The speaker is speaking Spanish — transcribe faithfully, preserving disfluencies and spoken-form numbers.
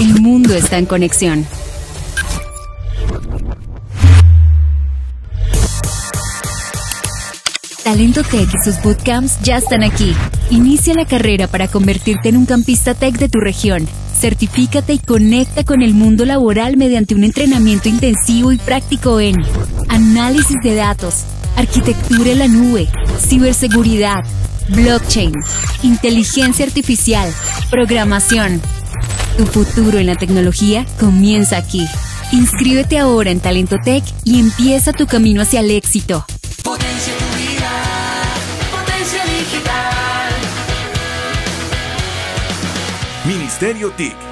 El mundo está en conexión. Talento Tech y sus bootcamps ya están aquí. Inicia la carrera para convertirte en un campista tech de tu región. Certifícate y conecta con el mundo laboral mediante un entrenamiento intensivo y práctico en análisis de datos, arquitectura en la nube, ciberseguridad, blockchain, inteligencia artificial, programación. Tu futuro en la tecnología comienza aquí. Inscríbete ahora en Talento Tech y empieza tu camino hacia el éxito. Potencia tu vida, potencia digital. Ministerio T I C.